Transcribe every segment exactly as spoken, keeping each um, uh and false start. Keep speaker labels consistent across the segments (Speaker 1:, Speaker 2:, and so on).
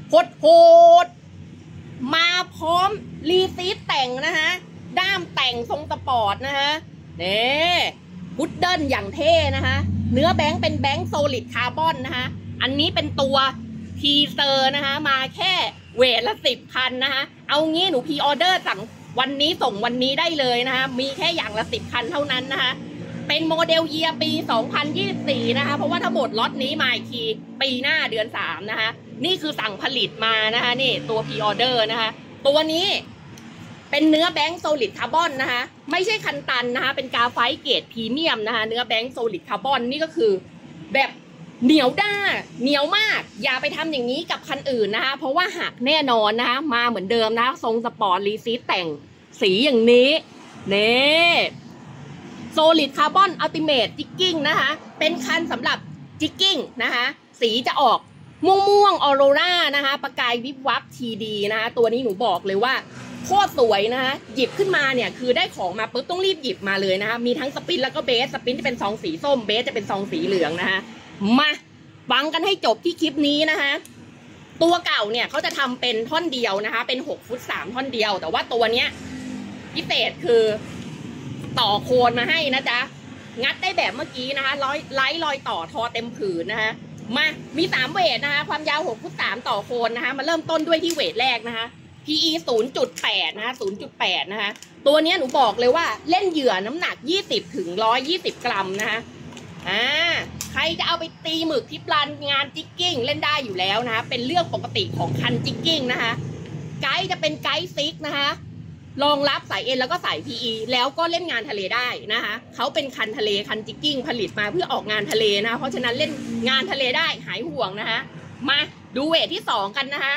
Speaker 1: โหดโหดมาพร้อมรีซีทแต่งนะฮะด้ามแต่งทรงสปอร์ตนะฮะนี่พุดเดิ้ลอย่างเท่นะคะเนื้อแบงค์เป็นแบงค์โซลิดคาร์บอนนะคะอันนี้เป็นตัวทีเซอร์นะคะมาแค่เวทละสิบพันนะคะเอางี้หนูพรีออเดอร์สั่งวันนี้ส่งวันนี้ได้เลยนะคะมีแค่อย่างละสิบคันเท่านั้นนะคะเป็นโมเดลเยียร์ปีสองพันยี่สิบสี่นะคะเพราะว่าถ้าหมดล็อตนี้มาอีกทีปีหน้าเดือนสามนะคะนี่คือสั่งผลิตมานะคะนี่ตัวพรีออเดอร์นะคะตัวนี้เป็นเนื้อแบงค์โซลิดคาร์บอนนะคะไม่ใช่คันตันนะคะเป็นกาไฟเกรดพรีเมียมนะคะเนื้อแบงค์โซลิดคาร์บอนนี่ก็คือแบบเหนียวด้าเหนียวมากอย่าไปทำอย่างนี้กับคันอื่นนะคะเพราะว่าหักแน่นอนนะคะมาเหมือนเดิมนะคะทรงสปอร์ตรีซีทแต่งสีอย่างนี้นี่โซลิดคาร์บอนอัลติเมทจิกกิ้งนะคะเป็นคันสำหรับจิกกิ้งนะคะสีจะออกม่วงม่วงออโรรานะคะประกายวิบวับทีดีนะคะตัวนี้หนูบอกเลยว่าโคตรสวยนะคะหยิบขึ้นมาเนี่ยคือได้ของมาปุ๊บต้องรีบหยิบมาเลยนะคะมีทั้งสปินแล้วก็เบสสปินจะเป็นซองสีส้มเบสจะเป็นซองสีเหลืองนะคะมาฟังกันให้จบที่คลิปนี้นะคะตัวเก่าเนี่ยเขาจะทำเป็นท่อนเดียวนะคะเป็นหกฟุตสามท่อนเดียวแต่ว่าตัวเนี้ยพิเศษคือต่อโคนมาให้นะจ๊ะงัดได้แบบเมื่อกี้นะคะร้อยไล่รอยต่อทอเต็มผืนนะคะมามีสามเวทนะคะความยาวหกฟุตสามต่อโคนนะคะมาเริ่มต้นด้วยที่เวทแรกนะคะ พี อี ศูนย์จุดแปด นะคะ ศูนย์จุดแปด นะคะตัวนี้หนูบอกเลยว่าเล่นเหยื่อน้ำหนักยี่สิบถึงหนึ่งร้อยยี่สิบกรัมนะคะอ่าใครจะเอาไปตีหมึกที่ปลานงานจิกกิ้งเล่นได้อยู่แล้วนะคะเป็นเรื่องปกติของคันจิกกิ้งนะคะไกด์จะเป็นไกด์ซิกนะคะรองรับสายเอ็นแล้วก็สาย พี อี แล้วก็เล่นงานทะเลได้นะคะเขาเป็นคันทะเลคันจิกกิ้งผลิตมาเพื่อออกงานทะเลนะคะเพราะฉะนั้นเล่นงานทะเลได้หายห่วงนะคะมาดูเวทที่สองกันนะคะ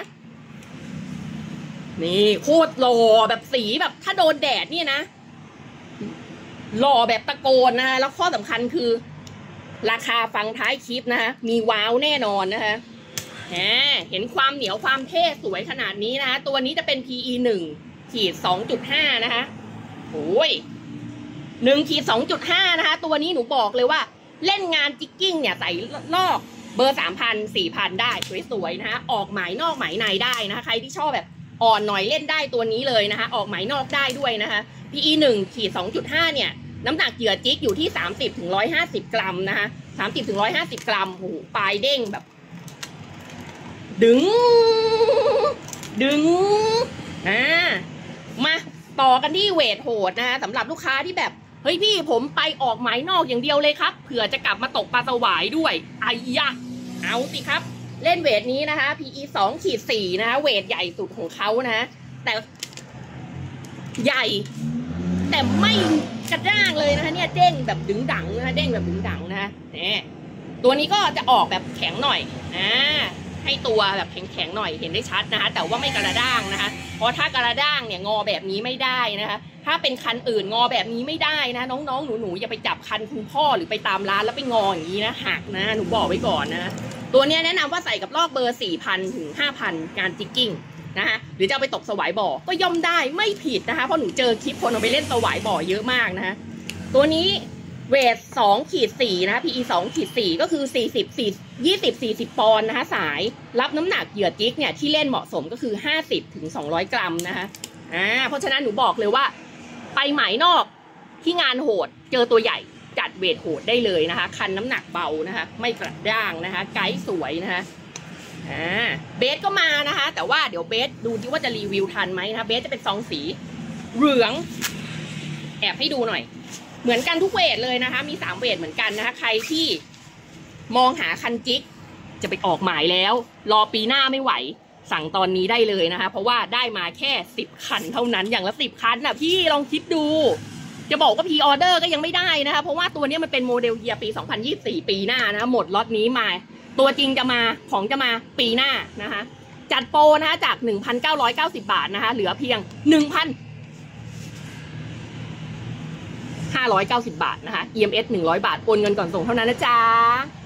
Speaker 1: นี่โคตรหล่อแบบสีแบบถ้าโดนแดดนี่นะหล่อแบบตะโกนนะคะแล้วข้อสำคัญคือราคาฟังท้ายคลิปนะคะมีว้าวแน่นอนนะคะแหมเห็นความเหนียวความเท่สวยขนาดนี้นะคะตัวนี้จะเป็น พี อี หนึ่งขีดสองจุดห้านะคะโอ้ยหนึ่งขีดสองจุดห้านะคะตัวนี้หนูบอกเลยว่าเล่นงานจิกกิ้งเนี่ยใส่ลอกเบอร์สามพันสี่พันได้สวยๆนะคะออกหมายนอกหมายในได้นะคะใครที่ชอบแบบอ่อนหน่อยเล่นได้ตัวนี้เลยนะคะออกหมายนอกได้ด้วยนะคะ พี อี หนึ่งขีดสองจุดห้าเนี่ยน้ำหนักเหยื่อจิกอยู่ที่สามสิบถึงหนึ่งร้อยห้าสิบกรัมนะคะสามสิบถึงหนึ่งร้อยห้าสิบกรัมโอ้โหปลายเด้งแบบดึงดึงอ่ามาต่อกันที่เวทโหดนะคะสำหรับลูกค้าที่แบบเฮ้ยพี่ผมไปออกหมายนอกอย่างเดียวเลยครับเผื่อจะกลับมาตกปลาสวายด้วยไอ้ยะเอาสิครับเล่นเวทนี้นะคะ พี อี สองขีดสี่นะคะเวทใหญ่สุดของเขานะแต่ใหญ่แต่ไม่กระด้างเลยนะคะเนี่ยเด้งแบบดึงดังนะคะเด้งแบบดึงดังนะคะเนี่ยตัวนี้ก็จะออกแบบแข็งหน่อยอ่าให้ตัวแบบแข็งๆหน่อยเห็นได้ชัดนะคะแต่ว่าไม่กระด้างนะคะเพราะถ้ากระด้างเนี่ยงอแบบนี้ไม่ได้นะคะถ้าเป็นคันอื่นงอแบบนี้ไม่ได้นะน้องๆหนูๆอย่าไปจับคันคุณพ่อหรือไปตามร้านแล้วไปงออย่างนี้นะหักนะหนูบอกไว้ก่อนนะตัวนี้แนะนำว่าใส่กับลอกเบอร์ สี่พัน ถึง ห้าพัน งานจิกกิ้งนะคะหรือจะเอาไปตกสวายบ่อก็ย่อมได้ไม่ผิดนะคะเพราะหนูเจอคลิปคนเอาไปเล่นสวายบ่อเยอะมากนะคะตัวนี้เวทสองขีดสี่นะคะ พี อี สองขีดสี่ก็คือสี่สิบ ยี่สิบ สี่สิบปอนด์นะคะสายรับน้ำหนักเหยื่อจิกเนี่ยที่เล่นเหมาะสมก็คือห้าสิบถึงสองร้อยกรัมนะคะอ่าเพราะฉะนั้นหนูบอกเลยว่าไปหมายนอกที่งานโหดเจอตัวใหญ่จัดเวทโหดได้เลยนะคะคันน้ำหนักเบานะคะไม่กระด้างนะคะไกด์สวยนะคะอ่าเบสก็มานะคะแต่ว่าเดี๋ยวเบสดูที่ว่าจะรีวิวทันไหมนะคะเบสจะเป็นซองสีเหลืองแอบให้ดูหน่อยเหมือนกันทุกเวทเลยนะคะมีสามเวทเหมือนกันนะคะใครที่มองหาคันจิกจะไปออกหมายแล้วรอปีหน้าไม่ไหวสั่งตอนนี้ได้เลยนะคะเพราะว่าได้มาแค่สิบคันเท่านั้นอย่างละสิบคันน่ะพี่ลองคิดดูจะบอกว่าพรีออเดอร์ก็ยังไม่ได้นะคะเพราะว่าตัวนี้มันเป็นโมเดลเยียร์ปีสองพันยี่สิบสี่ปีหน้านะคะหมดล็อตนี้มาตัวจริงจะมาของจะมาปีหน้านะคะจัดโปรนะคะจาก หนึ่งพันเก้าร้อยเก้าสิบ บาทนะคะเหลือเพียง หนึ่งพันห้าร้อยเก้าสิบ บาทนะคะ อี เอ็ม เอส หนึ่งร้อยบาทโอนเงินก่อนส่งเท่านั้นนะจ๊ะ